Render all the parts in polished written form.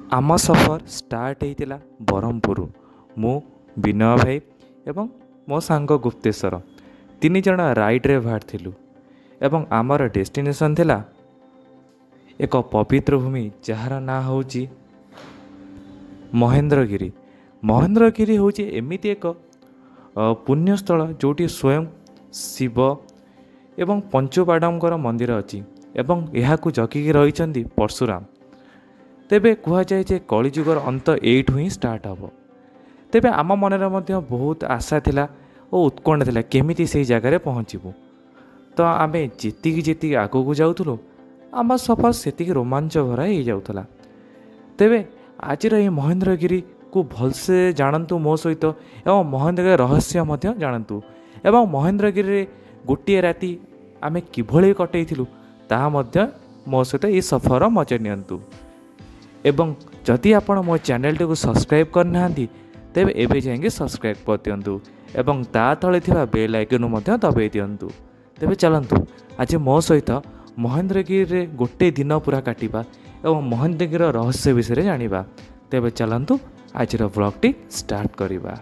आम सफर स्टार्ट होता ब्रह्मपुर मु विनय भाई एवं मो सांग गुप्तेश्वर तीन जन राइड्रे बाहर एवं आमर डेस्टिनेशन थिला एक पवित्र भूमि जार ना हूँ महेंद्रगिरी। महेंद्रगिरी हूँ एमती एक पुण्यस्थल जोटी स्वयं शिव एवं पंचुपांडवर मंदिर अच्छी एवं यह जगिकी रही परशुराम। तेबे कहुए जे कलिजुगर अंत एठू ही स्टार्ट हम। तेबे आम मन में बहुत आशा थिला और उत्कंठा थिला केमिति से जगार पहुँचबू। तो आम जी आगू जाऊँ आम सफर से रोमांच भरा हो जाऊला। तेबे आज ये महेंद्रगिरी को भलसे जानतु मो सहित एवं महेंद्रगिरी रहस्य जानतु एवं महेंद्रगिरी गोटे राति आम किभली कटैलु ताहा मो सहित ये सफर मजा नियंतु। एवं जदि आपण मो चैनल को सब्सक्राइब करना तेबे एबे जाएंगे सब्सक्राइब कर दिंतु एवं ता तले थिबा बेल आइकन दबाई दिंतु। तेबे चलतु आज मो सहित महेंद्रगिरी गोटे दिन पूरा काटिबा एवं महेंद्रगिरी रहस्य विषय जानिबा। तेबे चलतु आज ब्लॉगटी स्टार्ट करिबा।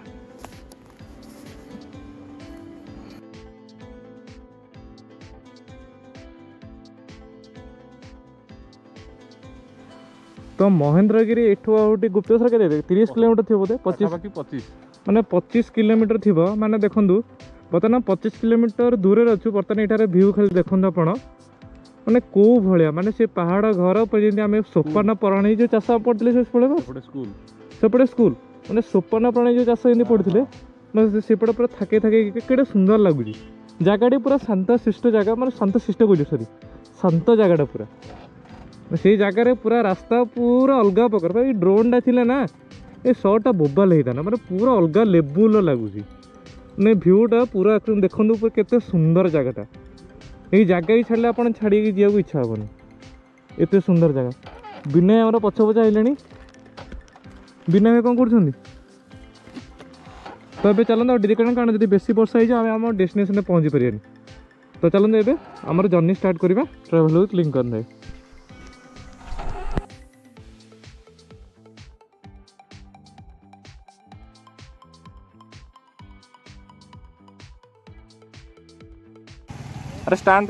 तो महेंद्रगिरी एठू आउटी गुप्तेश्वर के 30 किलोमीटर थी बोधे 25 माने 25 किलोमीटर थी माने देखु बर्तमान 25 किलोमीटर दूर अच्छु। बर्तमान ये भ्यू खाली देखु आपण माने कौ भाया माने से पहाड़ घर पर आम सोपान प्राणी जो चाष पढ़ते सेपटे स्कूल माने सोपान प्राणी जो चाष पढ़ते सेपटे पूरा थके थके केड़े सुंदर लगुच जगह पूरा शांत शिष्ट जगह माने शांत शिष्ट कह सॉरी शांत जगह पूरा से जगार पूरा रास्ता पूरा अलग प्रकार ये ड्रोन टा ना ये शॉटा बोबाल होता ना मतलब पूरा अलग लेवल लगुच मैंने भ्यूटा पूरा देखो केते सुंदर जगहटा ये जगह ही छाड़े आप छाड़ी जावाक इच्छा हेनी एत सुंदर जगह। विनय आम पछ पछ आइले विनय भाई कौन कर तो ये चलते डिरेक्शन कारण जब बेसी वर्षा हो आम डेस्टिनेशन पहुँची पारे। तो चलते एवं आम जर्नी स्टार्ट करवा ट्राभेल विथ लिंकन भाई। अरे स्टैंड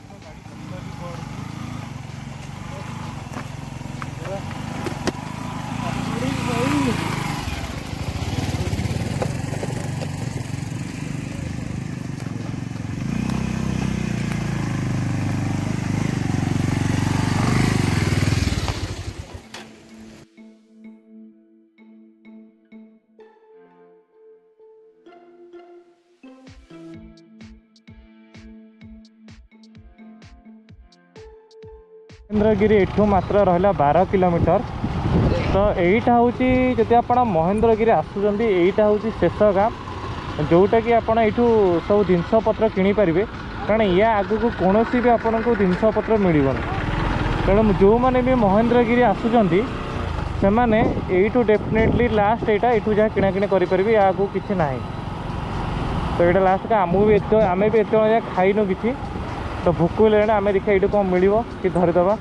महेंद्रगिरी एठू मात्र रहा 12 किलोमीटर। तो यहीटा हूँ जब आप महेंद्रगिरी आसुँच यहीटा हूँ शेष गाँ जोटा कि आप सब जिनपतर किनीपारे कारण या आग को कौन भी आपन को जिनपतर मिलबन। तेणु जो मैंने भी महेंद्रगिरी आसुँच से मैंने यू डेफिनेटली लास्ट यहाँ यू जहाँ किणाकिणी करेंगे या आगे किसी ना। तो ये लास्ट का आम भी आम भी एत खाईनु कि तो भोक लगे आम देखा ये कौन मिल कि धरीदबा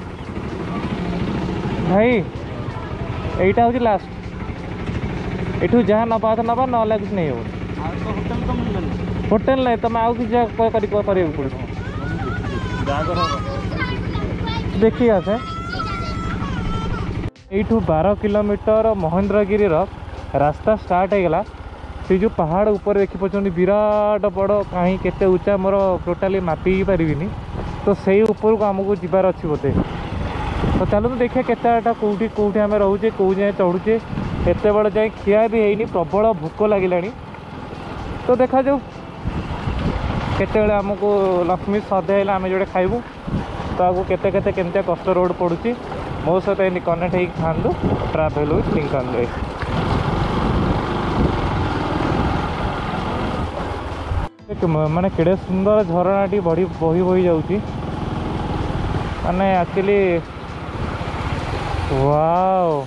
भाई यहीटा हूँ लास्ट यू जहाँ नवा तो नवा ना कुछ नहीं हो होटेल ना तुम आउ कि पड़ो देखिए आसे यू 12 किलोमीटर महेंद्रगिरी रास्ता स्टार्ट होगला। से जो पहाड़ ऊपर देखी पार्टी विराट बड़ कहीं केते उच्चा मोर टोटाली मापी पारिनी। तो से ऊपर को आमको जीवार अच्छी बोधे। तो चलो तो देखिए केटा कौटी कौटी आम रोचे कौ जाए चढ़ुचे एत बड़ जाए खिया भी है प्रबल भोक लगे। तो देखा जाऊ केते आमको लक्ष्मी सधे आम जो खाइबू। तो आगे केते केते केमती कष्ट रोड पड़ुची मो सहित कनेक्ट हो था ट्राभेल विथ लिंकन रे। माने केड़े सुंदर झरनाटी बही बही जाऊँगी माने एक्चुअली वाओ।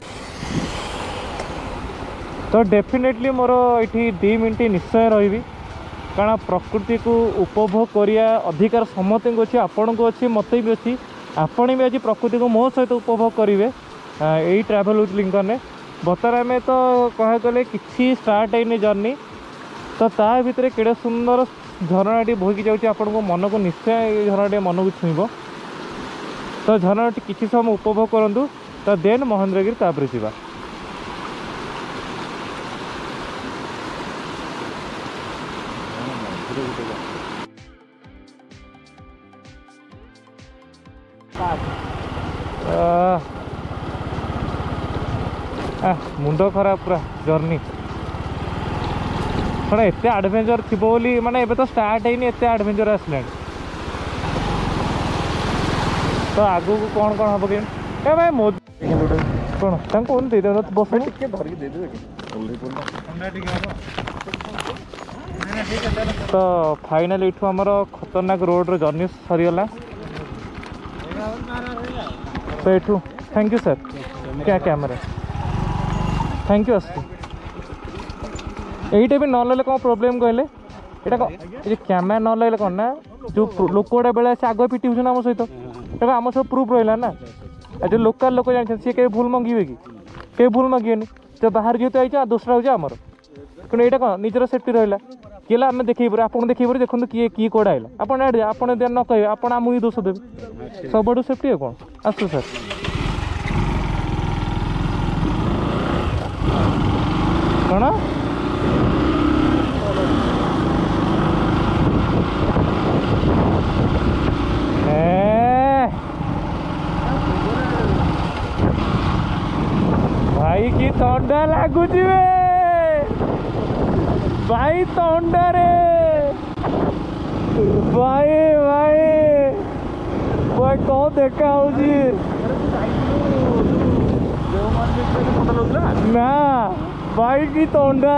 तो डेफिनेटली मोर ये 2 मिनट निश्चय रही कारण प्रकृति को उपभोग करिया अधिकार समस्त को अच्छी आपण को अच्छी मत भी अच्छी आपण भी आज प्रकृति को मो सहित उपभोग करेंगे यही ट्राभेल विथ लिंकन में बर्तमान आम तो कह गले कि स्टार्ट है जर्नी तो ता भितर केड़े सुंदर झरनाटी बोईकी जाऊँगी आपण को मन को निश्चय झरनाटी मन को छुईब तो झरनाटी किसी समय उपभोग करूँ तो देन महेंद्रगिरी तापर जावा मुंड खराब पूरा जर्नी थोड़ा एत एडवेंचर थी बोली माने एबे तो स्टार्ट है एत एडवेंचर आसला तो आगू को कौन कौन हम कि भाई मोदी कौन कौन दे दे बस तो फाइनल इठू आमर खतरनाक रोड रो जर्नी सरीगला तो एठू थैंक यू सर क्या कैमरा थैंक यू आसू यहीटा भी न लगे कौन प्रोब्लेम कहले ये कैमेरा न लगे कौन ना जो लोक गुड़ा बेले से आगे पिटी आम सहित आम सब प्रूफ रहा ना जो लोकल लोक जानते सी के भूल मंगे कि भूल मंगे तो बाहर जेहतु आई दूसरा हूँ आमर कि यहाँ कौन निजर सेफ्टी रहा किए आम देखे आप देखे देखो किए किए कौड़ा आइला आप न कहे आप आमको दोष देवे सब सेफ्टी है कौन आसू सर कौन भाई की थंडा लगुच भाई थंडा रे भाई भाई भाई कौन देखा ना भाई की थंडा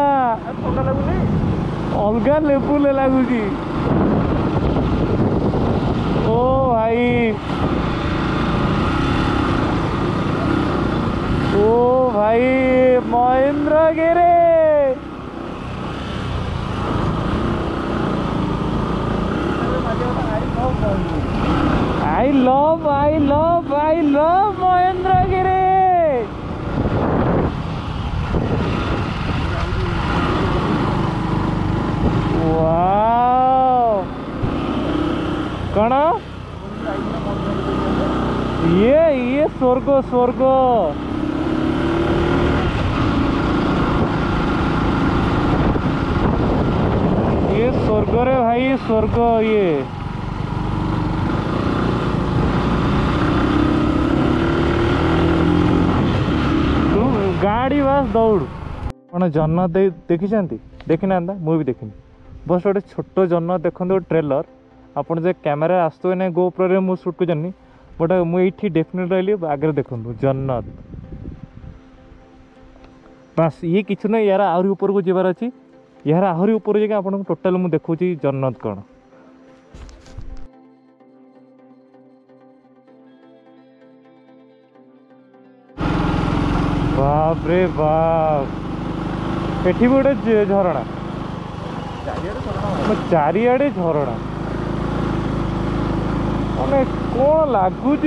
अलग लेवल लगुच ओ भाई ओ भाई Mahendragiri I love Mahendragiri wow कौन ये स्वर्ग स्वर्ग ये स्वर्ग रे भाई स्वर्ग ये गाड़ी बस दौड़ कौन जन्न देखी देखी ना मुझे देखनी बस गोटे छोट जन्न देखते ट्रेलर आपड़ जो कैमेरा आसुए ना गोप्रो मुझे सुट करनी बट मुझे डेफिनेट रही आगे देखूँ जन्नत बस ये किसी ना यार आहरी ऊपर को जबार अच्छी यार आहरी ऊपर जाके आपको टोटाल मुझे देखुची जन्नत कौन बाप रे बाप एठी गोटे झरणा चारिआडे झरणा मैंने कौन लगुच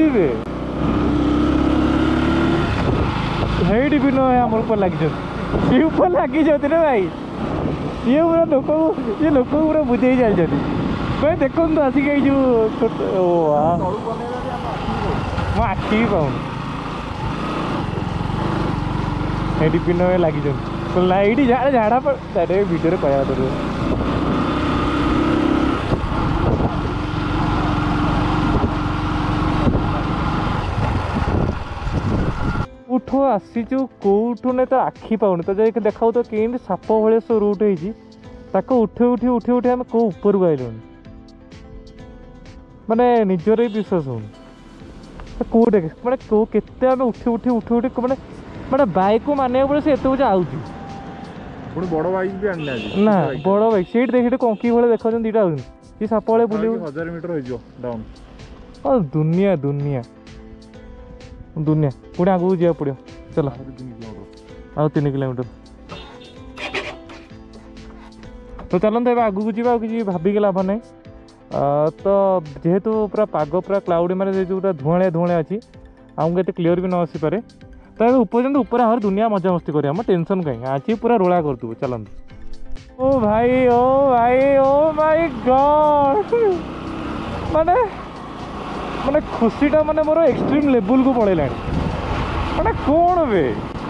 भी न आम ऊपर लगी ऊपर लगी ना भाई ये पूरा लोक पूरा बुझे चलते भाई देखो तो आसिक जो मो आखि भी पाऊनी ये पिन लगी ये झाड़ा पर भिडियो कह उठो आसीचु कौठू ना तो आखि पाऊनी तो जाके देखा तो कहीं साप भाई सब रूट हो उठे उठी उठे उठे आम कौ ऊपर को आइलुनि माने निजर विश्वास होनी कौटे माने कौ केते आम उठी उठी उठी उठी माने माने बाइक को मानिया पड़े से एत आउची बड़ बाइक भी आने ना बड़ बाइक सीट देखी कंकी भाई देखा दीटा आउनी साप भाई बुले 1000 मीटर हो डाउन दुनिया दुनिया दुनिया पुणे आगू जा पड़ो चलो आ 3 किलोमीटर तो चलते ए आगू जी कि भाविक लाभ ना तो जेहेतु पूरा पाग पूरा क्लाउडी मारे जो धुआं धुआं अच्छी आमको ये क्लीयर भी न आसीपे तो ये उपरंत ऊपर आहुरी दुनिया मजा मस्ती करिया हम टेंशन कहीं आज पूरा रोला करदु चलନ୍ତୁ। ओ भाई ओ माय गॉड माने माने खुशीटा माने मोर एक्सट्रीम लेवल को पळेलाणी माने कोण बे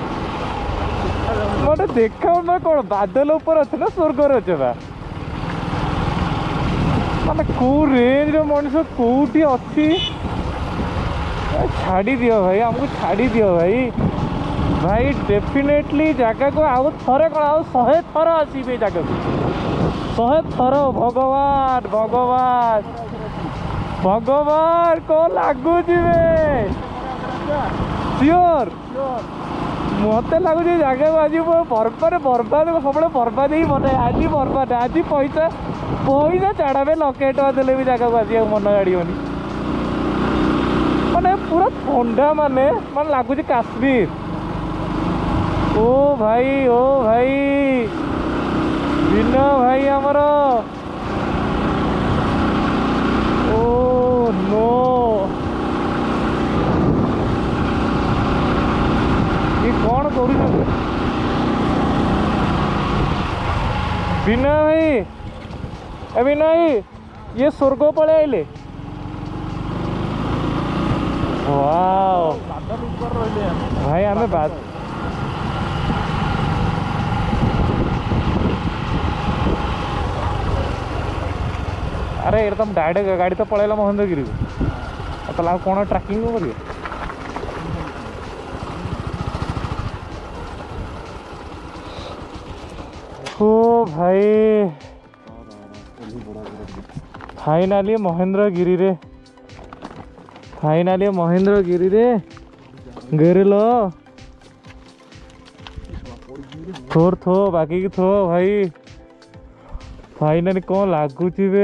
माने देखा मैं कोण बादल ऊपर अच्छे ना स्वर्ग अच्छे बा माने को रेंज रो मनुष्य कोठी अच्छी छाड़ी दियो भाई हमको छाड़ी दियो भाई डेफिनेटली जगह को आउ थरे कौन आउ 100 थर आसबे जगह को 100 थर भगवान भगवान भगवान को लगुच सियोर मत लगुच जगह को आज बर्बाद सब बर्बाद ही मन आज बर्बाद आज पैसा पैसा छाड़ा में लक्षे टका देले भी जगह को आज मन गाड़ीबनी माने पूरा ठंडा माने मन लगुच काश्मीर। ओ भाई बिना भाई आमर ओ नो ये कौन करू बिना भाई अभी नहीं ये स्वर्ग पड़े आइले वाओ भाई हमें बात अरे एकदम डायरेक्ट गाड़ी तो पड़ेगा महेंद्रगिरी को तो कौन ट्रैकिंग करिए ओ भाई फाइनाली महेंद्रगिरी रे गेरलो थोर थो बाकी की थो भाई फाइनाली कौन लगुच बे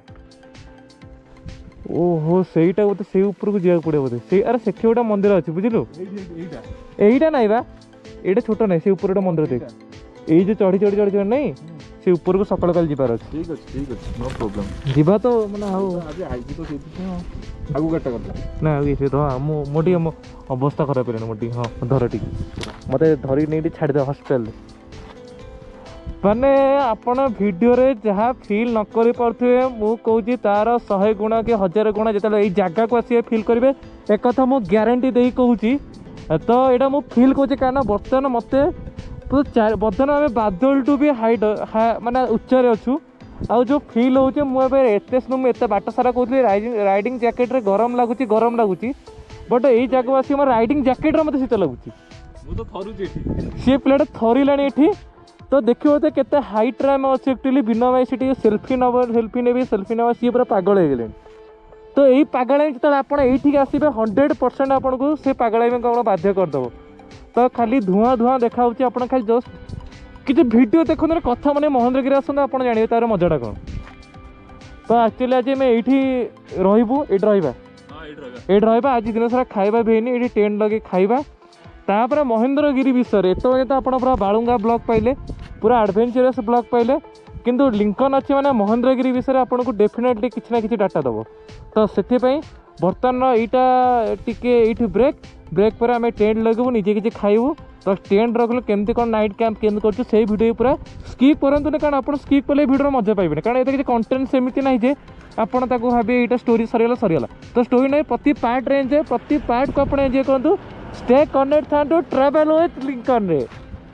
ओहो सेटा बोते से ऊपर को जाया पड़े बोते से अरे सेठी गोटे मंदिर अच्छे बुझलु एईटा नाई बा एटा छोट ना से ऊपर गोटे मंदिर देख यही जो चढ़ी चढ़ी चढ़ी चढ़ी नहीं से ऊपर को सकाल काल जीवार अच्छे ठीक अच्छे नो प्रॉब्लम जीवा तो माने आउ आज आईची तो सेठी आगु गाटा करला ना ये तो मोटी अवस्था खराब है मोटी हाँ धर टी मते धरी नहीं छाड़ दे हॉस्पिटल माने आपण वीडियो रे जहाँ फील न करि पारथुए मु कहूची तार 100 गुणा कि 1000 गुणा जतले एई जागा को आसी फील करिवे एक कथा मु ग्यारंटी देई कहूची तो एटा मु फील कहूची कारण बर्तमान मते बर्तमान आम बादल टू भी हाइट माने उच्चरे अच्छु आउ जो फील होचे मु एते स्नो एते बाट सारा कहूली राइडिंग जैकेट रे गरम लगुची बट एई जागा आसी हम राइडिंग जैकेट रे मते शीत लगुची मु तो थरुची एठी सी प्लेट थरिलाणी एठी तो देखिए तो केते हाइट रे हम अच्छे एक्चुअली बिना भाई से सेल्फी नवा सी पूरा पागल हो गले तो यही पागल जो आप आसबे 100% आपन को से पागल में कौन बाध्य करदेव तो खाली धुआं धुआं देखा आप खाली जस्ट कि वीडियो देखो कथा मैंने महेंद्रगिरी आसते आप जानवे तार मजाटा कौन तो एक्चुअली आज आम ये रही रहा आज दिन सारा खाଇବା भी है ये टेंट लगे खाଇବା तापर महेंद्रगिरी विषय एत तो आप पूरा बालुंगा ब्लॉग पाइले पूरा एडवेंचरस ब्लॉग पाइले किंतु लिंकन अच्छे मैंने महेंद्रगिरी विषय आपको डेफिनेटली किसी ना कि डाटा दब तो से बर्तमान यहाँ टी ब्रेक पर आम टेंट लगेबू निजे किसी खाइबू तो टेंट रखल केमती कौन नाइट कैंप केमती कर से वीडियो पूरा स्किप करूँ कारण आप स्किप कले वीडियो मजा पाइबे कारण ये किसी कंटेंट सेमती ना जे आपड़ भावे यहाँ स्टोरी सरीगला तो स्टोरी ना प्रति पार्ट रे एंजॉय प्रति पार्ट को आप एंजॉय करूँ स्टे कनेक्ट था ट्रैवल विथ लिंकन रे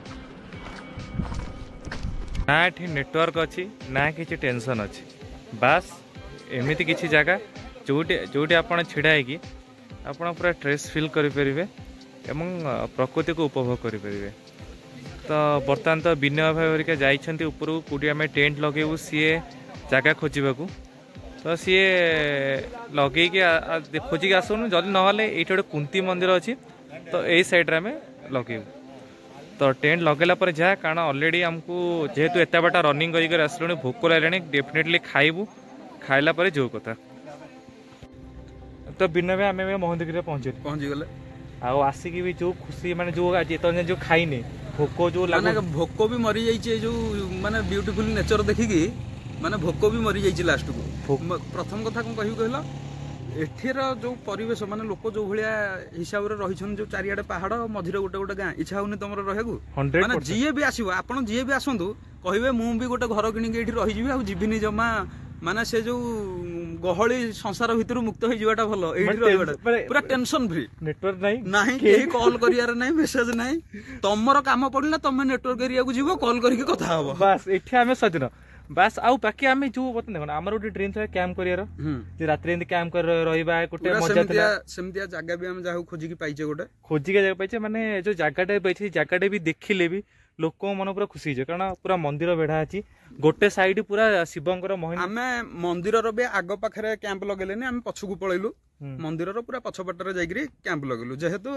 ना ये नेटवर्क अच्छी ना कि टेंशन अच्छी बास एमती किसी जगह जोटी आप छिड़ा है आप पूरा स्ट्रेस फील करें प्रकृति को उपभोग करें तो बर्तमान तो विनय भाई जाइए ऊपर कौटी आम टेंट लगेबू सी जगह खोजा तो सी लगे खोजिक आसुन जल्दी ना ये गोटे कुंती मंदिर अच्छी तो यही सैड्रे आम लगेबू तो टेंट लगेला पर जहाँ कारण ऑलरेडी आमको जेहेतु एत बाटा रनिंग कर आसलुणी भोक लगे डेफिनेटली खाइबू खाइला पर जो कथा तो बिना भी आम महेंद्रगिरी पहुँची गले आसिकी भी जो खुशी माने जो आज जो खाइने भोक जो भोक भी मरी जाइए जो माने ब्यूटीफुल नेचर देखिकी माने भोक भी मरी जाइए लास्ट को प्रथम कथा कौन कहला ଏଠିର ଯୋଉ ପରିବେଶ ମାନେ ଲୋକ ଯୋଉ ଭଳିଆ ହିସାବରେ ରହିଛନ୍ତି ଯୋଉ ଚାରିଆଡେ ପାହାଡ ମଝିରେ ଗୋଟେ ଗୋଟେ ଗାଁ ଇଚ୍ଛା ହଉନି ତମର ରହିବାକୁ 100% ମାନେ ଯିଏ ବି ଆସିବ ଆପଣ ଯିଏ ବି ଆସନ୍ତୁ କହିବେ ମୁଁ ବି ଗୋଟେ ଘର କିଣିକି ଏଠି ରହିଯିବି ଆଉ ଯିବିନି ଜମା ମାନେ ସେ ଯୋଉ ଗହଳି ସଂସାର ଭିତରୁ ମୁକ୍ତ ହେଇଯିବାଟା ଭଲ ଏଇଠି ରହିବାଟା ପୁରା ଟେନସନ ଫ୍ରି ନେଟୱାର୍କ ନାହିଁ ନାହିଁ କେହି କଲ୍ କରିବାର ନାହିଁ ମେସେଜ ନାହିଁ ତମର କାମ ପଡିଲା ତମେ ନେଟୱାର୍କ ଏରିଆକୁ ଯିବ କଲ୍ କରିକି କଥା ହବ ବାସ୍ ଏଠି ଆମେ ସଜନ ବାସ୍ ଆଉ ବାକି ଆମେ ଯୋଉ ଦେଖ ଆମର ଗୋଟେ ଡ୍ରିମ୍ ଥିଲା କ୍ୟାମ୍ପ କରିବାର ଯେ ରାତିରେ ଏମିତି କ୍ୟାମ୍ପ କରି ରହିବା ଗୋଟେ ମଜା ଥିଲା ସେମିତିଆ ଜାଗା ବି ଆମେ ଯାହାକୁ ଖୋଜିକି ପାଇଛେ ଗୋଟେ ଖୋଜିକି ଜାଗା ପାଇଛେ ମାନେ ଯୋଉ ଜାଗାଟା ପାଇଛେ ସେ ଜାଗାଟା ବି ଦେଖିଲେ ବି ଲୋକଙ୍କ ମନ ପୁରା ଖୁସି ହେଇଯିବ କାରଣ ପୁରା ମନ୍ଦିର ବେଢା ଅଛି ଗୋଟେ ସାଇଡ ପୁରା ଶିବଙ୍କର ଆମେ ମନ୍ଦିରର ବି ଆଗ ପାଖରେ କ୍ୟାମ୍ପ ଲଗେଇଲେନି ଆମେ ପଛକୁ ପଳେଇଲୁ ମନ୍ଦିରର ପୁରା ପଛପଟରେ ଯାଇକିରି କ୍ୟାମ୍ପ ଲଗେଇଲୁ ଯେହେତୁ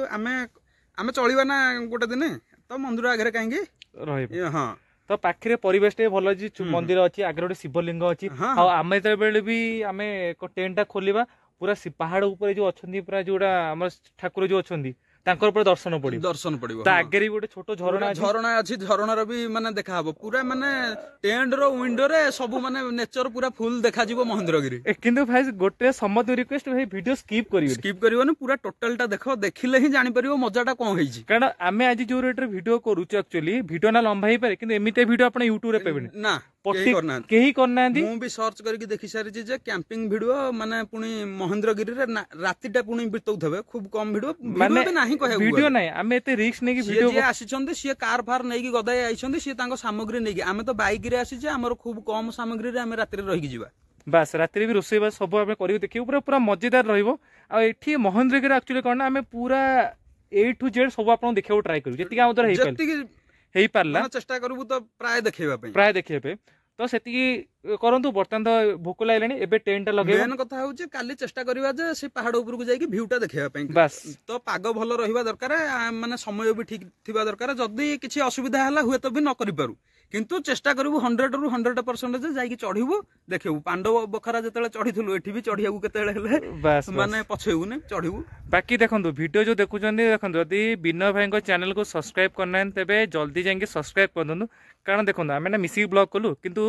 ଆମେ ଚଳିବା ନା ଗୋଟେ ଦିନ ତ ମନ୍ଦିର ଆଗରେ କାହିଁକି ରହିବ ହଁ ତ ପାଖରେ ପରିବେଶ ଟା ଭଲ ଅଛି ମନ୍ଦିର ଅଛି ଆଗରେ ଗୋଟେ ଶିବଲିଙ୍ଗ ଅଛି ଆଉ ଆମେ ଯେତେବେଳେ ବି ଆମେ ଟେଣ୍ଟ ଟା ଖୋଲିବା ପୁରା ପାହାଡ ଉପରେ ଯୋଉ ଅଛନ୍ତି ପୁରା ଯୋଉଟା ଆମର ଠାକୁର ଯୋଉ ଅଛନ୍ତି ତାଙ୍କର ପୁରା ଦର୍ଶନ ପଡିବ ତା ଆଗରେ ବି ଗୋଟେ ଛୋଟ ଝରଣା ଅଛି ଝରଣାର ବି ମାନେ ଦେଖା ହବ ପୁରା ମାନେ ଟେଣ୍ଟ ର ୱିଣ୍ଡୋରେ ସବୁ ମାନେ ନେଚର ପୁରା ଫୁଲ ଦେଖାଯିବ ମହେନ୍ଦ୍ରଗିରି କିନ୍ତୁ ଭାଇ ଗୋଟେ ସମସ୍ତ ରିକ୍ୱେଷ୍ଟ ଭାଇ ଭିଡିଓ ସ୍କିପ୍ କରିବନି ପୁରା ଟୋଟାଲ ଟା ଦେଖ ଦେଖିଲେ ହିଁ ଜାଣିପାରିବ ମଜାଟା କଣ ହେଇଛି କାରଣ ଆମେ ଆଜି ଯୋଉ ରେଟରେ ଭିଡିଓ କରୁଛୁ ଆକ୍ଚୁଆଲି ଭିଡିଓ ନା ଲମ୍ବା ହେଇପାରେ କିନ୍ତୁ ଏମିତି ଭିଡିଓ ଆପଣ ୟୁଟ୍ୟୁବରେ ପାଇବେନି ନା କେହି କରିନାହାନ୍ତି ମୁଁ ବି ସର୍ଚ୍ଚ କରିକି ଦେଖି ସାରିଛି ଯେ କ୍ୟାମ୍ପିଂ ଭିଡିଓ ମାନେ ପୁଣି ମହେନ୍ଦ୍ରଗିରିରେ ରାତିଟା ପୁଣି ବିତଉଥିବେ ଖୁବ କମ ଭିଡିଓ ମାନେ ନାହିଁ କହିବାକୁ ଭିଡିଓ ନାହିଁ ଆମେ ଏତେ ରିସ୍କ ନେଇକି ଭିଡିଓ ଯିଏ ଆସିଛନ୍ତି ସିଏ କାର ଫାର ନେଇକି ଗଦାଇ ଆଇଛନ୍ତି ସିଏ ତାଙ୍କ ସାମଗ୍ରୀ ନେଇକି ଆମେ ତ ବାଇକ ରେ ଆସିଛେ ଆମର ଖୁବ କମ ସାମଗ୍ରୀରେ ଆମେ ରାତିରେ ରହିକି ଯିବା ବାସ୍ ରାତିରେ ବି ରୋଷେଇ ବାସ ସବୁ ଆମେ କରିକି ଦେଖିବୁ ପୁରା ପୁରା ମଜାଦାର ରହିବ ଆଉ ଏଠି ମହେନ୍ଦ୍ରଗିରି ଆକ୍ଚୁଆଲି କଣ ନା ଆମେ ପୁରା A to Z ସବୁ ଆପଣଙ୍କୁ ଦେଖିବାକୁ ଟ୍ରାଏ କରିବୁ ଯେତିକି ଆମ ଦ୍ୱାରା ହେଇପାରିଲା ଚେଷ୍ଟା କରିବୁ ତ ପ୍ରାୟ ଦେଖିବା ପାଇଁ ତ ସେତିକି କରନ୍ତୁ ବର୍ତ୍ତମାନ ତ ଭୋକ ଲାଗିଲାଣି ଏବେ ଟେଣ୍ଟ ଟା ଲଗେଇବା ମେନ୍ କଥା ହଉଛି କାଲି ଚେଷ୍ଟା କରିବା ଯେ ସେ ପାହାଡ ଉପରକୁ ଯାଇକି ଭିଉ ଟା ଦେଖିବା ପାଇଁ ବାସ୍ ତ ପାଗ ଭଲ ରହିବା ଦରକାର ମାନେ ସମୟ ବି ଠିକ ଥିବା ଦରକାର ଯଦି କିଛି ଅସୁବିଧା ହେଲା ହୁଏତ ବି ନ କରିପାରୁ କିନ୍ତୁ ଚେଷ୍ଟା କରିବୁ 100 ରୁ 100% ଯାଇକି ଚଢିବୁ ଦେଖିବୁ ପାଣ୍ଡବ ବଖରା ଯେତେବେଳେ ଚଢିଥିଲୁ ଏଠି ବି ଚଢିବାକୁ କେତେବେଳେ ହେଲେ ମାନେ ପଛେଇବୁନି ଚଢିବୁ ବାକି ଦେଖନ୍ତୁ ଭିଡିଓ ଯୋଉ ଦେଖୁଛନ୍ତି ଦେଖନ୍ତୁ ଯଦି ବିନୟ ଭାଇଙ୍କ ଚ୍ୟାନେଲ କୁ ସବସ୍କ୍ରାଇବ କରିନାହାନ୍ତି ତେବେ ଜଲ୍ଦି ଯାଇକି ସବସ୍କ୍ରାଇବ କରିଦିଅନ୍ତୁ କାରଣ ଦେଖନ୍ତୁ ଆମେ ନା ମିଶିକି ବ୍ଲଗ କଲୁ କିନ୍ତୁ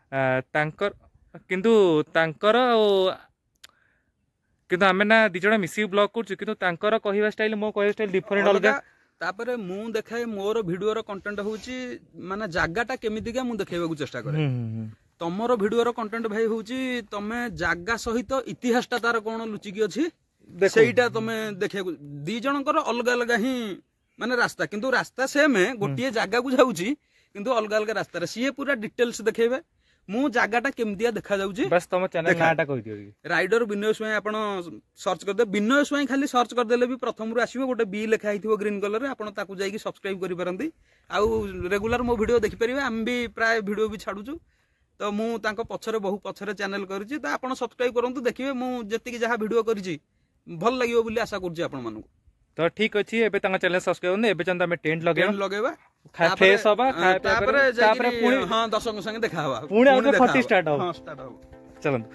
ତାଙ୍କର କିନ୍ତୁ ଆମେ ନା ଦି ଜଣ ମିଶିକି ବ୍ଲଗ କରୁଛୁ କିନ୍ତୁ ତାଙ୍କର କହିବା ଷ୍ଟାଇଲ ମୋ କହିବା ଷ୍ଟାଇଲ ଡିଫରେଣ୍ଟ ଅଲଗା ତାପରେ ମୁଁ ଦେଖାଏ ମୋର ଭିଡିଓର କଣ୍ଟେଣ୍ଟ ହଉଛି ମାନେ ଜାଗାଟା କେମିତିକା ମୁଁ ଦେଖେଇବାକୁ ଚେଷ୍ଟା କରେ ତମର ଭିଡିଓର କଣ୍ଟେଣ୍ଟ ଭାଇ ହଉଛି ତମେ ଜାଗା ସହିତ ଇତିହାସଟା ତାର କଣ ଲୁଚିକି ଅଛି ସେଇଟା ତମେ ଦେଖିବାକୁ ଦି ଜଣଙ୍କର ଅଲଗା ଅଲଗା ହିଁ ମାନେ ରାସ୍ତା କିନ୍ତୁ ରାସ୍ତା ସେମ୍ ଗୋଟିଏ ଜାଗାକୁ ଯାଉଛି କିନ୍ତୁ ଅଲଗା ଅଲଗା ରାସ୍ତାରେ ସିଏ ପୁରା ଡିଟେଲ୍ସ ଦେଖେଇବେ ମୁଁ ଜାଗାଟା କେମିତିଆ ଦେଖାଯାଉଛି ବାସ୍ ତମ ଚ୍ୟାନେଲ ନାଁଟା କହିଦିଅ ରାଇଡର ବିନୟ ସ୍ୱାଇଁ ଆପଣ ସର୍ଚ୍ଚ କରିଦେବେ ବିନୟ ସ୍ୱାଇଁ ଖାଲି ସର୍ଚ୍ଚ କରିଦେଲେ ବି ପ୍ରଥମରୁ ଆସିବ ଗୋଟେ ବି ଲେଖା ହେଇଥିବ ଗ୍ରୀନ କଲରରେ ଆପଣ ତାକୁ ଯାଇକି ସବସ୍କ୍ରାଇବ କରିପାରନ୍ତି ଆଉ ରେଗୁଲାର ମୋ ଭିଡିଓ ଦେଖିପାରିବେ ଆମେ ବି ପ୍ରାୟ ଭିଡିଓ ବି ଛାଡୁଛୁ ତ ମୁଁ ତାଙ୍କ ବହୁ ପଛରେ ଚ୍ୟାନେଲ କରିଛି ତ ଆପଣ ସବସ୍କ୍ରାଇବ କରନ୍ତୁ ଦେଖିବେ ମୁଁ ଯେତିକି ଯାହା ଭିଡିଓ କରିଛି ଭଲ ଲାଗିବ ବୋଲି ଆଶା କରୁଛି ଆପଣମାନଙ୍କୁ ତ ଠିକ ଅଛି ଏବେ ତାଙ୍କ ଚ୍ୟାନେଲ ସବସ୍କ୍ରାଇବ କରନ୍ତୁ ଏବେ ଚାଲ ଆମେ ଟେଣ୍ଟ ଲଗେଇବା ଫ୍ରେଶ ହବା ତାପରେ ପୁଣି ହଁ ଦର୍ଶକଙ୍କ ସାଙ୍ଗେ ଦେଖା ହବା ପୁଣି ଆଉ ଖଟି ଷ୍ଟାର୍ଟ ହବ ଚାଲନ୍ତୁ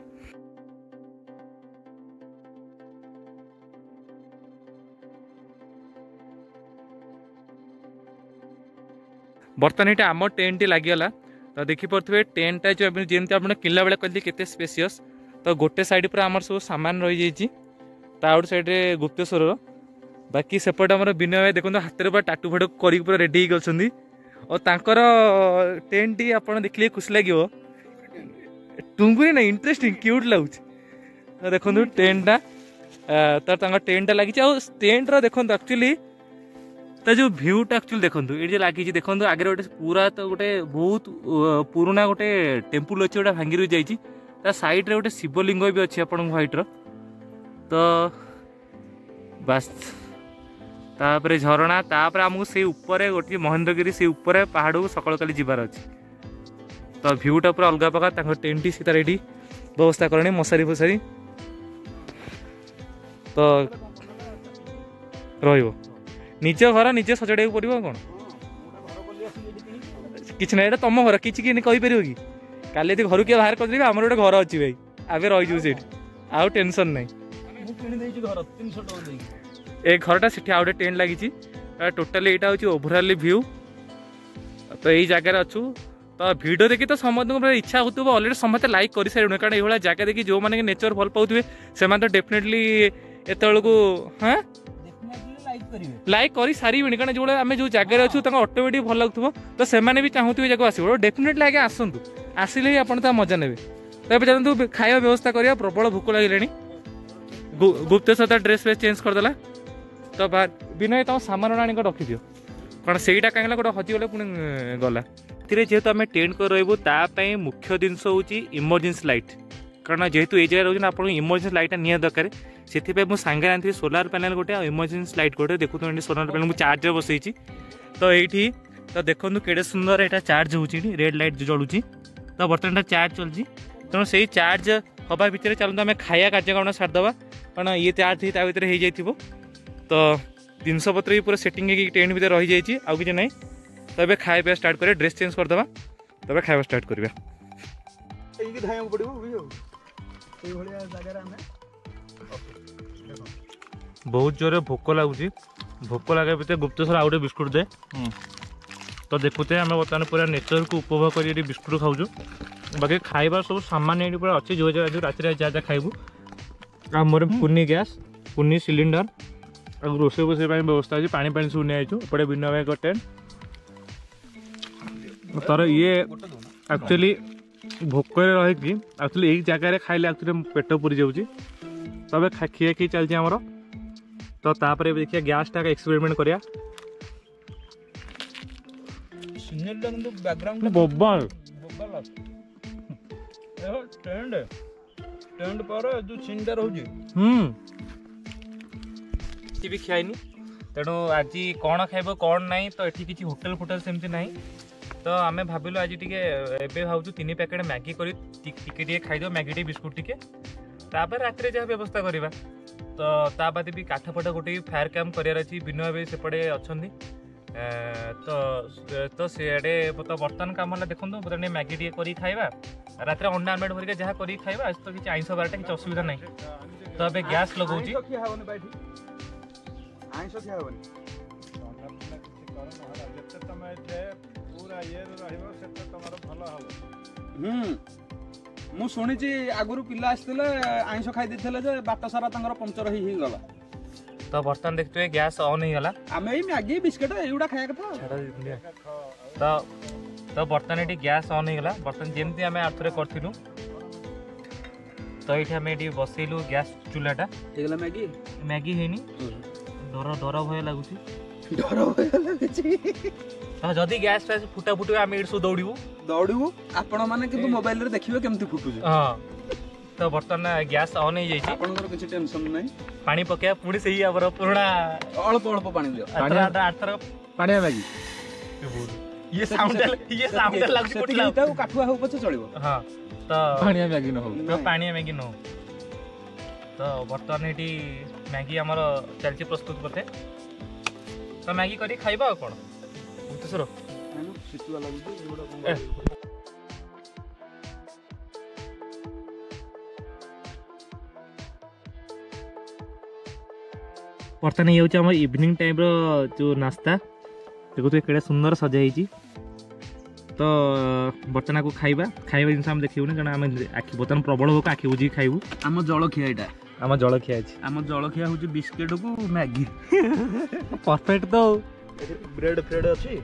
ବର୍ତ୍ତମାନ ଏଇଟା ଆମ ଟେଣ୍ଟ ଲାଗିଗଲା ତ ଦେଖିପାରୁଥିବେ ଟେଣ୍ଟଟା ଯେଉଁ ଯେମିତି ଆପଣ କିଣିଲା ବେଳେ କହିଲି କେତେ ସ୍ପେସିୟସ୍ ତ ଗୋଟେ ସାଇଡ୍ ପୁରା ଆମର ସବୁ ସାମାନ ରହିଯାଇଛି ତା ଗୋଟେ ସାଇଡ୍ରେ ଗୁପ୍ତେଶ୍ୱରର ବାକି ସେପଟେ ଆମର ବିନୟ ଭାଇ ଦେଖନ୍ତୁ ହାତରେ ପୁରା ଟାଟୁ ଫାଟୁ କରିକି ପୁରା ରେଡି ହେଇକି ଅଛନ୍ତି ଆଉ ତାଙ୍କର ଟେଣ୍ଟଟି ଆପଣ ଦେଖିଲେ ଖୁସି ଲାଗିବ ଟୁଙ୍ଗୁରି ନା ଇଣ୍ଟରେଷ୍ଟିଂ କ୍ୟୁଟ୍ ଲାଗୁଛି ଦେଖନ୍ତୁ ଟେଣ୍ଟଟା ତ ତାଙ୍କ ଟେଣ୍ଟଟା ଲାଗିଛି ଆଉ ଟେଣ୍ଟର ଦେଖନ୍ତୁ ଆକ୍ଚୁଆଲି ତା ଯେଉଁ ଭ୍ୟୁଟା ଆକ୍ଚୁଆଲି ଦେଖନ୍ତୁ ଏଇଠି ଯେ ଲାଗିଛି ଦେଖନ୍ତୁ ଆଗରେ ଗୋଟେ ପୁରା ତ ଗୋଟେ ବହୁତ ପୁରୁଣା ଗୋଟେ ଟେମ୍ପୁଲ ଅଛି ଗୋଟେ ଭାଙ୍ଗି ଯାଇଛି ତା ସାଇଡ୍ରେ ଗୋଟେ ଶିବଲିଙ୍ଗ ବି ଅଛି ଆପଣଙ୍କ ହ୍ୱାଇଟ୍ର ତ ବାସ୍ ତାପରେ ଝରଣା ତାପରେ ଆମକୁ ସେଇ ଉପରେ ଗୋଟିଏ ମହେନ୍ଦ୍ରଗିରି ସେଇ ଉପରେ ପାହାଡ଼କୁ ସକାଳୁ କାଲି ଯିବାର ଅଛି ତ ଭ୍ୟୁଟା ପୁରା ଅଲଗା ପ୍ରକାର ତାଙ୍କ ଟେଣ୍ଟଟି ସେ ତାର ଏଇଠି ବ୍ୟବସ୍ଥା କଲେଣି ମଶାରୀ ଫସାରୀ ତ ରହିବ ନିଜ ଘର ନିଜେ ସଜାଡ଼ିବାକୁ ପଡ଼ିବ କ'ଣ କିଛି ନାହିଁ ଏଇଟା ତମ ଘର କିଛି କିଏ କହିପାରିବ କି କାଲି ଯଦି ଘରୁ କିଏ ବାହାର କରିଦେବି ଆମର ଗୋଟେ ଘର ଅଛି ଭାଇ ଆମେ ରହିଯିବୁ ସେଇଠି ଆଉ ଟେନସନ୍ ନାହିଁ ଏ ଘରଟା ସେଠି ଆଉ ଗୋଟେ ଟେଣ୍ଟ ଲାଗିଛି ଟୋଟାଲି ଏଇଟା ହେଉଛି ଓଭରାଲି ଭ୍ୟୁ ତ ଏଇ ଜାଗାରେ ଅଛୁ तो वीडियो देखी तो समस्त इच्छा होता अलरेडी समस्त लाइक कर सारे कारण ये जगह देखी जो मैंने नेचर भल पाऊे से तो डेफिनेटली एत हाँ लाइक कर सारे कारण जो आम जो जगह अच्छे ऑटोमेटिक भल लगुव तो से भी चाहूथे जगह आसो डेफिनेटली आगे आसतु आसिले ही आपड़ मजा ने तो ये जानते खाଇବା व्यवस्था करा प्रबल भोक लगे गुप्तेश्वर ड्रेस फ्रेस चेंज करदेला तो विनय तुम सामान आनी रखी दियो कारण सहीटा कहीं गोटे हजिगले पुणी गला जेहेतु आम टेंट कर रही मुख्य जिनस हूँ इमरजेंसी लाइट कारण जेहेतु ये जगह रोज आप इमरजेंसी लाइट निया दरकार से मुझे सांगे आनी सोलार पैनल गोटे इमरजेंसी लाइट गोटे देखु सोलार पैनल मुझे चार्ज बसई तो ये तो देखो केड़े सुंदर यहाँ चार्ज हो रेड लाइट जलुची तो बर्तमान चार्ज चलती तेणु से चार्ज हवा भितर चलते आम खाया कार्यक्रम सारिदे कारण ये चार्ज ही भर हो जाइए तो जिनपतर भी पूरा सेटिंग टेंट भर रही जाइए आउ कि ना तो ये खाया स्टार्ट करें ड्रेस चेंज करदे तब खाया स्टार्ट करवा बहुत जोर भोक लगुच भोक लगे भितर गुप्तेश्वर आउ बिस्कुट दे तो देखुते आम बर्तमान पूरा नेचर को उपभोग कर बिस्कुट खाऊ बाकी खाइबा सब सामान ये पूरा अच्छे जो जो रात जहाँ खाइबू आ मोर पुनी गैस पुनी सिलिंडर और रोसे बोसे व्यवस्था अच्छी पानी पानी सब नहीं विनय भाई टेंट तर ये एक्चुअली भोक रही एक्चुअली यही जगह खाइले एक्चुअली पेट पूरी जाऊँगी तब खिया खी चलती आमर तो तापर देखिए गैस टा एक्सपेरिमेंट करिया बब्बल टेंट पर जो सीनटा रहउजी किसी भी खाइनी तेणु आज कौन खाइब कौन नहीं तो ये किसी होटेल फोटेल सेमती नहीं तो आम भाविलु आज टे भावुँ 3 पैकेट मैगी कर टे खाईद मैगी टे बिस्कुट टे तापर रात जहाँ व्यवस्था करवा तो ता बाद भी काठपट गोटे फायर कैम्प करार अच्छी विनय भी सेपटे अच्छा तो सीआडे तो बर्तमान कम है देखो बर्तमान मैगी टे कर खाଇବା रात अंडा आमलेट भरिका जहाँ कर खाଇବା आज तो किसी आइंस बारटा किसी असुविधा नहीं तो अब गैस लगाऊँ मु शुणी आगुरी पिला आसते आइंस खाई देते बाट सारा पंचर ही गला तो बर्तमान देखते गैस ऑन ही गला आम ये मैगी बिस्किट एगुड़ा खाया कथा तो बर्तमान ये गैस ऑन ही गला बर्तमान जमती आम आर्थरे करूँ तो ये आम ये बसैलु गैस चूल्हाटा मैगी मैगी है डर डर भय लगुच डर भय लगुच तो जदि गैस फैस फुटा फुट आम ये सब दौड़ू आपण मैंने किंतु मोबाइल रे देखिबे केमती फुटुछ हां तो बर्तमान गैस ऑन हो जाइए आपनकर किछि टेंशन नहीं पानी पके पुणी सही आबर पुराना अल्प अल्प पानी दियो आठ थर पानी मैगी ये साउंड लागछ फुटला तो काठुआ हो पछे चलिबो हां तो पानी मैगी न हो तो पानी मैगी न हो तो बर्तमान ये मैगी आमर चलछि प्रस्तुत करते तो मैगी करी खाइबा कोन गुप्तेश्वर सितुआ लागुछ बर्तमान ये हूँ इवनिंग टाइम जो नास्ता देखो तो केड़ा सुंदर सजाई तो बर्तमान को खाइबा जिनस आम देखू कारण आम आखि बर्तमान प्रबल भोक आखि बुझी खाइबू आम जलखिया एटा आम जलखिया अछि आम जलखिया हूँ बिस्किट को मैगी परफेक्ट तो ब्रेड फ्रेड अच्छी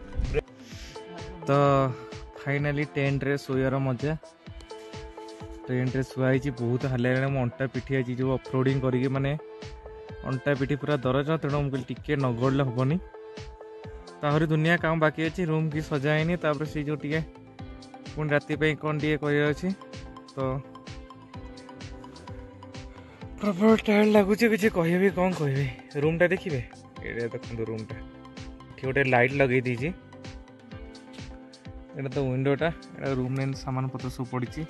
तो फाइनाली टेंट रे सोयार मजा टेंट रे शुआई बहुत हाल मो अंटा पिठी आज जो अफरोडिंग करके माने अंटा पिठी पूरा दरज तेणु मुझे टिके नगड़े हेनी ताहरी दुनिया काम बाकी अच्छी रूम की सजाएनी तापर से जो टे पुणी राति कौन टे कर तो प्रबल टायर्ड लगुच कि कह भी कौन कह रूमटा देखिए ये देखो रूमटा गोटे लाइट लगे दीजिए ये तो विंडोटा रूम में सामान पत्र सब पड़ी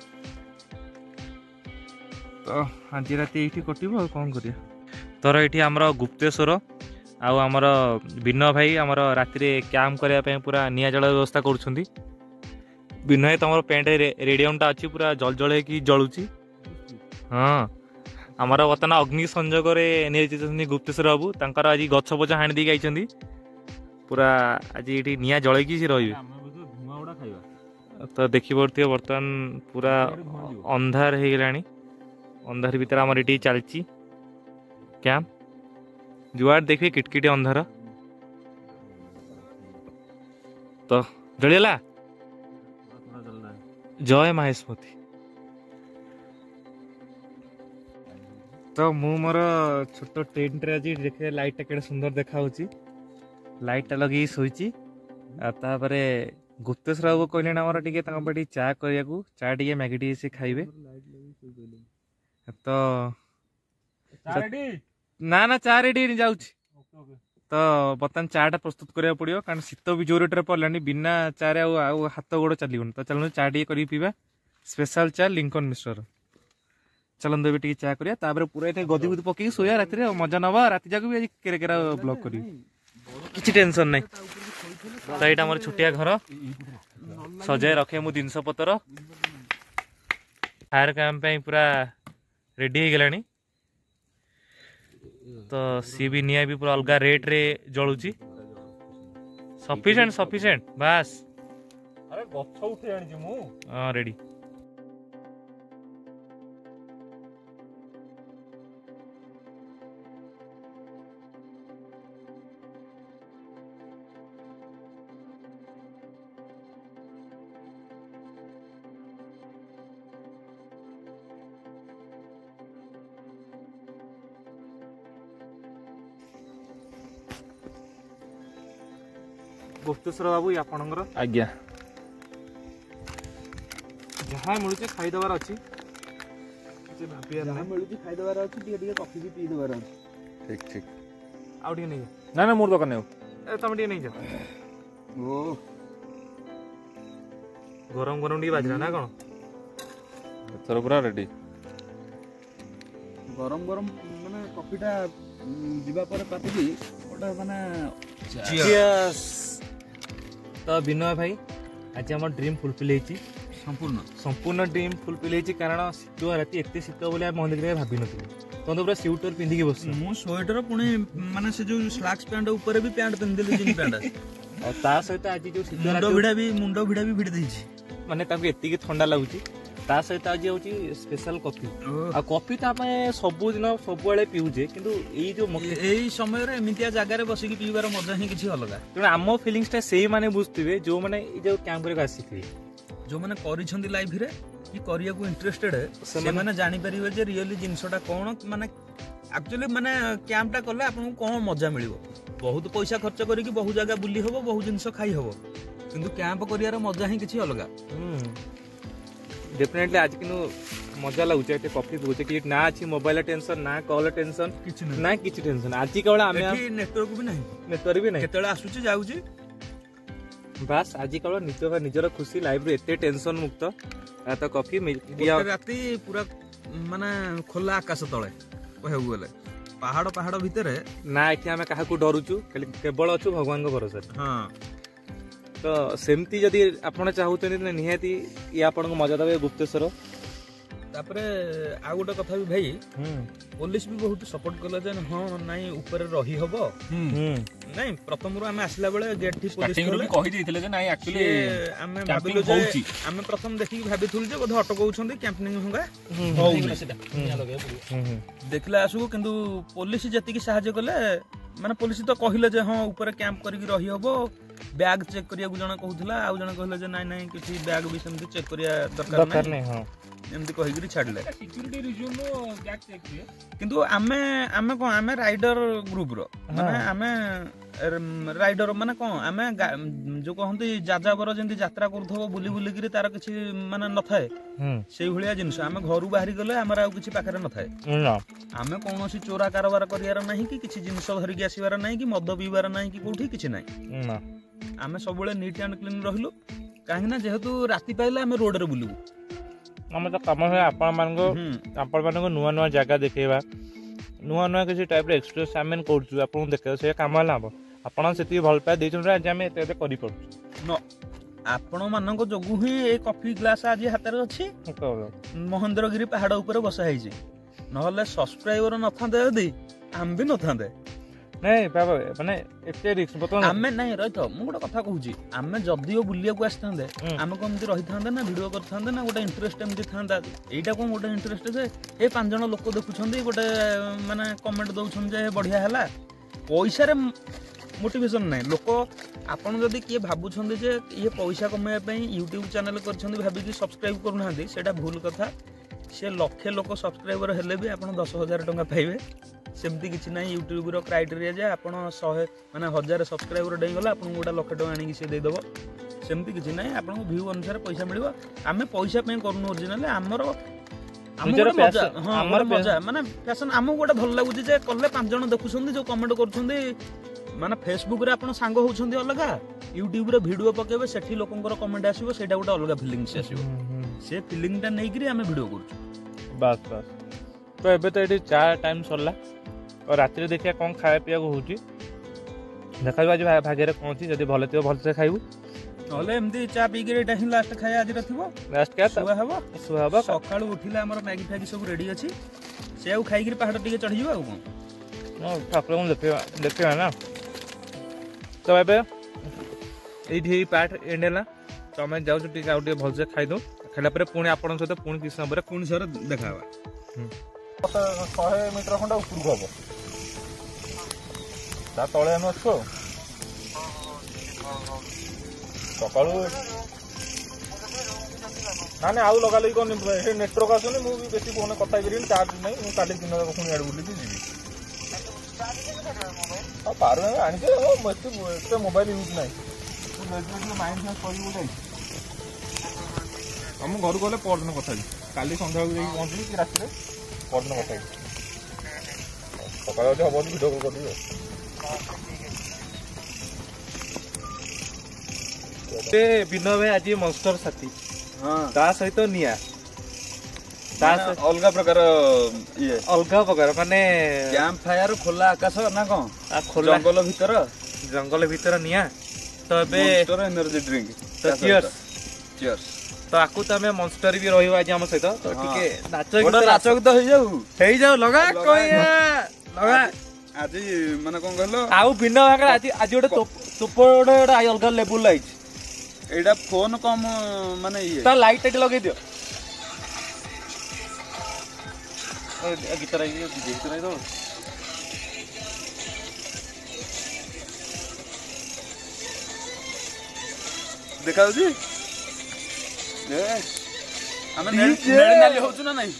तो आज रात ये कटो कौन करिया तोर ये आमर गुप्तेश्वर आउ आमर विनय भाई आमर राति कैम्प करने पूरा निया जल व्यवस्था कर विनय तुम पेंट रेडियमटा अच्छी पूरा जल जल कि जलुची हाँ आमर बर्तमान अग्नि संजोग नहीं गुप्तेश्वर बाबू तंकर आज गछ पछ हाणी देकी आइछंती पूरा आज ये निया जलैकी सी रही तो देखिपे बर्तमान पूरा अंधार हो गला अंधार भितर आमर ये चलती कैंप जुआड देखिए किटकिटी अंधार तो जलिगला जय माहेशमती। तो मु मोर छोट टेंट रे आज देखे लाइट टा केड़े सुंदर देखा लाइट टा लगी शोची तापर गुप्तेश्वर बाबू कहले आमर टे चा करिया चा टे मैगी टे से खाइबे तो ना ना चा रेडी जाऊँ तो बर्तमान चा टा प्रस्तुत करा पड़ो कारण शीत भी जोर रेट पड़ा बिना चा हाथ गोड़ चलून तो चलो चा टे कर पीवा स्पेशल चा लिंकन मिश्र चलते भी टे चा करिया पूरा ये गदी गुदी पकई सोया राति मजा नवा राति जाक भी आज केरा केरा ब्लॉग करी किसी टेंशन नहीं। तो यहाँ मोर छुटिया घर सजाए रखे मु जिनस पतर फायर कैंप पूरा रेडी हो गलानी तो सी भी निया भी पूरा अलग रेट रे जलुची सफिशिएंट बस अरे गछ उठे आनी मु हां रेडी। गुप्तेश्वर बाबू आपणकर आज्ञा जहाँ मिलूँ खाईदबार अच्छी खाईदबार अच्छी कॉफी भी पीदेबार अच्छी ठीक ठीक आउ नहीं ना ना मोर दरकार नहीं तुम नहीं जा ओ गरम गरम टी बाजरा ना कौन एथर पूरा रेडी गरम गरम माने कॉफीटा जीवा पर पाती गोटे माने तो विनय भाई आज आम ड्रीम फुलफिल होती संपूर्ण ड्रीम फुलफिल होती कारण शीत राति एत शीत बोले मंदिर भाभी नी तुम तो पूरा स्वेटर पिंधिकी बस मु स्वेटर पुणी माने से जो स्लैक्स पैंट ऊपर भी पैंट पिंधिली जिन पैंट और ता सहित आज जो शीत मुंड भिड़ा भी भिड़ देछि माने ताको एतिकी ठंडा लागुची ता सहित आज होची स्पेशल कॉफी आ कॉफी तो आमे सब दिन सब बेले पिउजे किंतु एई जो एई समय रे एमितिया जगह रे बसिकी पीबार मजा ही किछि अलग तेणु आम फिलिंग्स टा सेही माने बुझथिबे जो माने ए जो कैंप रे आसीथिबे जो माने करिसंदी लाइफ रे कि करिया को इंटरेस्टेड से माने जानि परिबे जे रियली जिंसटा कोन माने एक्चुअली माने कैंपटा कले आपन को कोन मजा मिलिबो बहुत पैसा खर्च करी कि बहुत जगह बुली हबो बहुत जिंस खाई हबो किंतु कैंप करियार मजा ही किछि अलग डेफिनेटली आज किनु मजा लागुचे एते कॉफी पिउचे कि ना अछि मोबाइल टेंशन ना कॉल टेंशन किछि ना किछि टेंशन आज केवल आमे नेटवर्क भी नहीं नेटवर्क भी नहीं केतळे आसुची जाउची बस आज केवल निजर खुशी लाइफ रे एते टेंशन मुक्त तो कॉफी राति पूरा माने खोला आकाश तळे कहबो गेले पहाड़ भितर ना एठी आमे काहा को डरुचु केवल अछु भगवान को भरोसा हां तो सेमती जदि आपण चाहूते निहाती ये आपण को मजा देबे गुप्तेश्वर तापरे आ गोटे कथा भी भाई पुलिस भी बहुत सपोर्ट कला जे हां नाही ऊपर रही हबो नहीं प्रथम रो आमे आसला बेले गेट थी पुलिस कहि दैथिले जे नाही एक्चुअली आमे भाबिलो जे आमे प्रथम देखि भाबिथुल जे बोध अटक होउछंदी कैंपिंग होगा होउनी देखला आसु किंतु पुलिस जति की सहायता कले माने पुलिस तो कहिले जे हां ऊपर कैंप करिक रही हबो बैग चेक करिया को जण कहउथला आ जण कहले जे नाही नाही किछि बैग भी सेमति चेक करिया दरकार नहीं हां एमती कहिगिरी छाडले सिक्युरिटी रीजन रो बैग चेक किए किंतु आमे कोन आमे राइडर ग्रुप रो माने आमे राइडर माने कोन आमे जो कहंती जाजाबर जेंती यात्रा करथबो बुली बुली गिरी तार किछि माने न थाए सेही भलिया जिंस आमे घरु बाहरी गले हमर आ किछि पाखरे न थाए आमे कोनोसी चोरा कारोबार करियार नाही कि किछि जिंस धरि के आसीबार नाही कि मद पीबार नाही कि कोठी किछि नाही आमे सबले नीट एंड क्लीन रहिलु काहे ना जेहेतु राति पाइले आमे रोड रे बुलिबु आम तो कम है आपण मान नुआ नुआ जगह देखेबा नुआ नुआ किसी टाइप रे एक्सप्रेस आम करूँ आपको देखे से काम है आपण से भल पाए आज आम एत कर आपण मान जोगु ही कॉफी ग्लास आज हाथ में अच्छी महेंद्रगिरी पहाड़ ऊपर बसा है ना सब्सक्राइबर न था आम भी न था ନାଇଁ ବାବା ମାନେ ଏତେ ରିସ୍କ ବର୍ତ୍ତମାନ ଆମେ ନାଇଁ ରହିଥ ମୁଁ ଗୋଟେ କଥା କହୁଛି ଆମେ ଯଦିଓ ବୁଲିବାକୁ ଆସିଥାନ୍ତେ ଆମେ କଣ ଏମିତି ରହିଥାନ୍ତେ ନା ଭିଡିଓ କରିଥାନ୍ତେ ନା ଗୋଟେ ଇଣ୍ଟରେଷ୍ଟ ଏମିତି ଥାନ୍ତା ଏଇଟା କଣ ଗୋଟେ ଇଣ୍ଟରେଷ୍ଟ ଯେ ଏ 5 ଜଣ ଲୋକ ଦେଖୁଛନ୍ତି ଗୋଟେ ମାନେ କମେଣ୍ଟ ଦଉଛନ୍ତି ଯେ ବଢିଆ ହେଲା ପଇସାରେ ମୋଟିଭେସନ ନାହିଁ ଲୋକ ଆପଣ ଯଦି କିଏ ଭାବୁଛନ୍ତି ଯେ ଇଏ ପଇସା କମେଇବା ପାଇଁ ୟୁଟ୍ୟୁବ ଚ୍ୟାନେଲ କରିଛନ୍ତି ଭାବିକି ସବସ୍କ୍ରାଇବ କରୁନାହାନ୍ତି ସେଇଟା ଭୁଲ କଥା ସେ ଲକ୍ଷେ ଲୋକ ସବସ୍କ୍ରାଇबर ହେଲେ ବି ଆପଣ 10,000 ଟଙ୍କା ପାଇବେ ସେମିତି କିଛି ନାହିଁ ୟୁଟ୍ୟୁବର କ୍ରାଇଟେରିଆ ଯେ ଆପଣ 100 ମାନେ 1000 ସବସ୍କ୍ରାଇबर ଡେଇଁଗଲେ ଆପଣଙ୍କୁ ଗୋଟେ ଲକ୍ଷ ଟଙ୍କା ଆଣିକି ସେ ଦେଇଦେବ ସେମିତି କିଛି ନାହିଁ ଆପଣଙ୍କୁ ଭିଉ ଅନୁସାରେ ପଇସା ମିଳିବ ଆମେ ପଇସା ପାଇଁ କରୁନୁ ଅରିଜିନାଲି ଆମର ମଜା ମାନେ ଫ୍ୟାସନ ଆମକୁ ଗୋଟେ ଭଲ ଲାଗୁଛି ଯେ କଲେ 5 ଜଣ ଦେଖୁଛନ୍ତି ଯୋଉ କମେଣ୍ଟ କରୁଛନ୍ତି ମାନେ ଫେସବୁକରେ ଆପଣ ସାଙ୍ଗ ହଉଛନ୍ତି ଅଲଗା ୟୁଟ୍ୟୁବରେ ଭିଡିଓ ପକେଇବେ ସେଠି ଲୋକଙ୍କର କମେଣ୍ଟ ଆସିବ ସେଇଟା ଗୋଟେ ଅଲଗା ଫିଲିଙ୍ଗସ୍ ଆସିବ ସେ ଫିଲିଙ୍ଗଟା ନେଇକିରି ଆମେ ଭିଡିଓ କରୁଛୁ ବାସ୍ ବାସ୍ ତ ଏବେ ତ ଏଠି ଚା ଟାଇମ୍ ସରିଲା ଆଉ ରାତିରେ ଦେଖିବା କ'ଣ ଖାଇବା ପିଇବାକୁ ହେଉଛି ଦେଖାଯିବ ଆଜି ଭାଗ୍ୟରେ କ'ଣ ଅଛି ଯଦି ଭଲ ଥିବ ଭଲସେ ଖାଇବୁ ନହେଲେ ଏମିତି ଚା ପିଇକିରି ଏଇଟା ହିଁ ଲାଷ୍ଟ ଖାଇବା ଆଜିର ଥିବ ଲାଷ୍ଟ ଖାଇବା ଶୁଆ ହବ ସକାଳୁ ଉଠିଲେ ଆମର ମ୍ୟାଗି ଫ୍ୟାଗି ସବୁ ରେଡି ଅଛି ସେ ଆଉ ଖାଇକିରି ପାହାଡ଼ ଟିକେ ଚଢିଯିବ ଆଉ କ'ଣ ଠାକୁରଙ୍କୁ ଦେଖିବା ନା ତ ଏବେ ଏଇଠି ପାର୍ଟ ଏଣ୍ଡ ହେଲା ତ ଆମେ ଯାଉଛୁ ଟିକେ ଆଉ ଟିକେ ଭଲସେ ଖାଇଦେଉ ଖାଇଲା ପରେ ପୁଣି ଆପଣଙ୍କ ସହିତ ପୁଣି କିଛି ସମୟ ପରେ ପୁଣି ଥରେ ଦେଖା ହେବା 100 ମିଟର ଖଣ୍ଡେ ଉପରକୁ ହବ ତା ତଳେ ଆମେ ଅଛୁ ଆଉ ସକାଳୁ ନା ଆଉ ଲଗା ଲଗି କଣ ନେଟୱାର୍କ ଆସୁନି ମୁଁ ବି ବେଶୀ ଫୋନରେ କଥା ହେଇପାରିବିନି ଚାର୍ଜ ନାହିଁ ମୁଁ କାଲି ଦିନ ଯାକ ପୁଣି ଆଡ଼େ ବୁଲିକି ଯିବି ଆଉ ପାରୁ ଆଣିଛେ ଏତେ ମୋବାଇଲ ୟୁଜ୍ ନାହିଁ ମାଇଣ୍ଡ ଫ୍ରେସ୍ କରିବୁ ଗୋଟେ ଆଉ ମୁଁ ଘରକୁ ଗଲେ ପରଦିନ କଥା ହେବି କାଲି ସନ୍ଧ୍ୟାବେଳକୁ ଯାଇକି ପହଞ୍ଚିବି କି ରାତିରେ ପରଦିନ କଥା ହେବି ସକାଳେ ଯଦି ହବ ଭିଡ଼ିଓ କଲ୍ କରିବି ବିନୟ ଭାଇ ଆଜି ମନଷ୍ଟର ସାଥୀ ତା ସହିତ ନିଆଁ ଅଲଗା ପ୍ରକାର ଇଏ ଅଲଗା ପ୍ରକାର ମାନେ କ୍ୟାମ୍ପ ଫାୟାର ଖୋଲା ଆକାଶ ନା କ'ଣ ଜଙ୍ଗଲ ଭିତର ନିଆଁ ତ ଏବେ ଏନର୍ଜି ଡ୍ରିଙ୍କ ଚିୟର୍ସ ତ ଆକୁ ତ ଆମେ ମନଷ୍ଟର ବି ରହିବ ଆଜି ଆମ ସହିତ ତ ଟିକେ ନାଚ ଗୀତ ହେଇଯାଉ ଲଗା ଆଜି ମାନେ କ'ଣ କହିଲ ଆଉ ବିନୟ ଭାଗରେ ଆଜି ଗୋଟେ ତୋପ ଗୋଟେ ଅଲଗା ଲେବୁଲ ଆଇଛି ଏଇଟା ଫୋନ କମ ମାନେ ଇଏ ତା ଲାଇଟ୍ ଏଠି ଲଗେଇ ଦିଅ ଗୀତ ଦେଖା ଯାଉଛି ଆମେ ନେଳି ହଉଛୁ ନା ନାଇଁ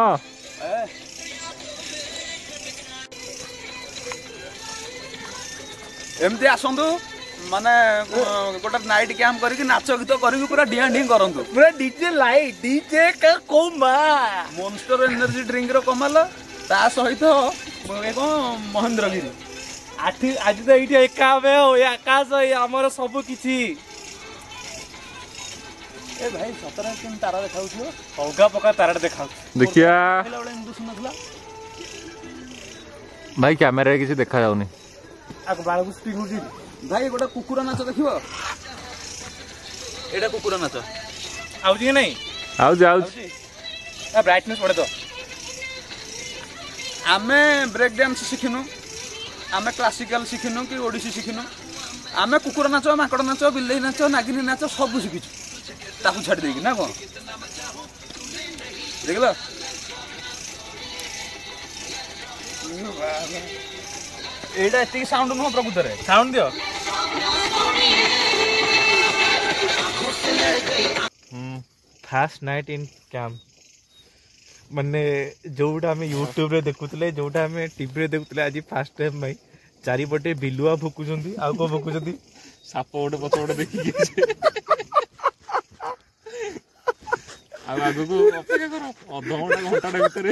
ଏମିତି ଆସନ୍ତୁ ମାନେ ଗୋଟେ ନାଇଟ୍ କ୍ୟାମ୍ପ କରିକି ନାଚ ଗୀତ କରିକି ପୁରା ଡିଆଁ ଡିଁ କରନ୍ତୁ ପୁରା ଡିଜେ ଲାଇଟ୍ ଡିଜେ କା କୋମା ମନଷ୍ଟର ଏନର୍ଜି ଡ୍ରିଙ୍କର କମାଲ ତା ସହିତ କ'ଣ ମହେନ୍ଦ୍ରଗିରି ଆଜି ତ ଏଇଠି ଏକା ଆମେ ଆକାଶ ଆମର ସବୁ କିଛି ଏ ଭାଇ ସତରେ କେମିତି ତାରା ଦେଖାଉଥିବ ଅଲଗା ପ୍ରକାର ତାରାଟା ଦେଖାଉଛି ଦେଖିଆ ଏମିତି ଶୁଣୁଥିଲା ଭାଇ କ୍ୟାମେରାରେ କିଛି ଦେଖାଯାଉନି ଭାଇ ଗୋଟେ କୁକୁର ନାଚ ଦେଖିବ ଏଇଟା କୁକୁର ନାଚ ଆଉଛି କି ନାଇଁ ଆଉଛି ବ୍ରାଇଟନେସ୍ ପଡେ ତ ଆମେ ବ୍ରେକ୍ ଡ୍ୟାନ୍ସ ଶିଖିନୁ ଆମେ କ୍ଲାସିକାଲ ଶିଖିନୁ କି ଓଡ଼ିଶୀ ଶିଖିନୁ ଆମେ କୁକୁର ନାଚ ମାଙ୍କଡ଼ ନାଚ ବିଲେଇ ନାଚ ନାଗିନୀ ନାଚ ସବୁ ଶିଖିଛୁ ତାକୁ ଛାଡ଼ି ଦେଇକି ନା କ'ଣ ଦେଖିଲ ଏଇଟା ଏତିକି ସାଉଣ୍ଡ ନୁହଁ ପ୍ରକୃତରେ ସାଉଣ୍ଡ ଦିଅ ଫାଷ୍ଟ ନାଇଟ୍ ଇନ୍ କ୍ୟାମ୍ପ ମାନେ ଯୋଉଟା ଆମେ ୟୁଟ୍ୟୁବରେ ଦେଖୁଥିଲେ ଯୋଉଟା ଆମେ ଟିଭିରେ ଦେଖୁଥିଲେ ଆଜି ଫାଷ୍ଟ ଟାଇମ୍ ପାଇଁ ଚାରିପଟେ ବିଲୁଆ ଭୁକୁଛନ୍ତି ଆଉ କ'ଣ ଭୁକୁଛନ୍ତି ସାପ ଗୋଟେ ପଛ ଗୋଟେ ଦେଖିକି ଆଉ ଆଗକୁ ଅପେକ୍ଷା କର ଅଧଘଣ୍ଟା ଘଣ୍ଟାଟା ଭିତରେ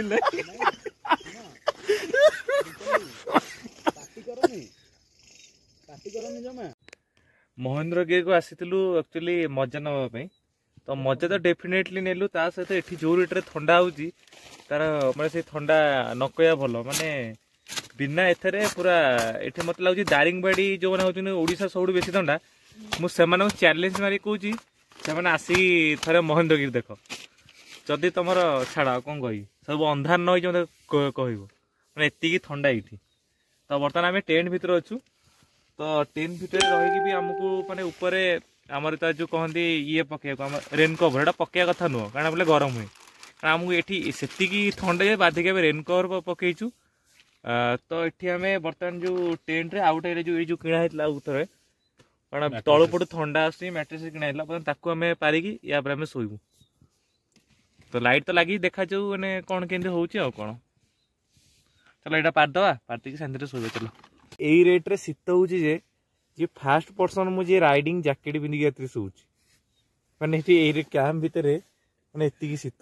ମହେନ୍ଦ୍ରଗିରିକୁ ଆସିଥିଲୁ ଆକ୍ଚୁଆଲି ମଜା ନେବା ପାଇଁ ତ ମଜା ତ ଡେଫିନେଟଲି ନେଲୁ ତା ସହିତ ଏଠି ଯୋଉ ରେଟ୍ରେ ଥଣ୍ଡା ହେଉଛି ତାର ମାନେ ସେ ଥଣ୍ଡା ନ କହିବା ଭଲ ମାନେ ବିନା ଏଥିରେ ପୁରା ଏଠି ମୋତେ ଲାଗୁଛି ଦାରିଙ୍ଗବାଡ଼ି ଯେଉଁମାନେ ହେଉଛନ୍ତି ଓଡ଼ିଶା ସବୁଠୁ ବେଶୀ ଥଣ୍ଡା ମୁଁ ସେମାନଙ୍କୁ ଚ୍ୟାଲେଞ୍ଜ ମାରି କହୁଛି ସେମାନେ ଆସିକି ଥରେ ମହେନ୍ଦ୍ରଗିରି ଦେଖ ଯଦି ତମର ଛାଡ଼ ଆଉ କ'ଣ କହିବି ସବୁ ଅନ୍ଧାର ନ ହେଇଛି ମୋତେ କହିବ ମାନେ ଏତିକି ଥଣ୍ଡା ଏଇଠି तो बर्तमान आम टेन्ट भितर अच्छु तो टेन्ट भितर रही भी आमको माने ऊपर आमर तो जो कहते ये पकेगा रेन कवर एटा पकेया कथा नुह कारण बोले गरम हुए कारण आमको ये से थंडा बाधिक रेन कवर पकईचु तो ये आम बर्तमान जो टेन्ट रे आउट जो किणा होता कारण तलु पटू थंडा आस मैट्रेस किणा ताकू आम पारिकी या आम शोबू तो लाइट तो लगी देखा जाऊ मैंने कौन केमती होची आ कौन चलो यहाँ पारदवा पार्टी शांति शोबे चलो यही रेट रे शीत हो फास्ट पर्सन मुझे राइडिंग जैकेट पिंधिकी शोची माने कैंप भितर माने एति शीत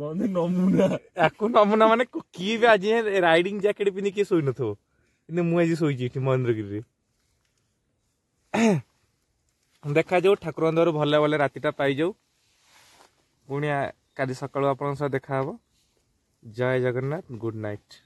नमूना माने किए भी आज राइडिंग जैकेट पिंधिकी शोई न मुझे शोची महेंद्रगिरी देखा जाऊ ठाकुर द्वार भले भले रातिटा पाई जाऊ पुणी काली सकाळु आपन सह देखा हबो जय जगन्नाथ गुड नाइट।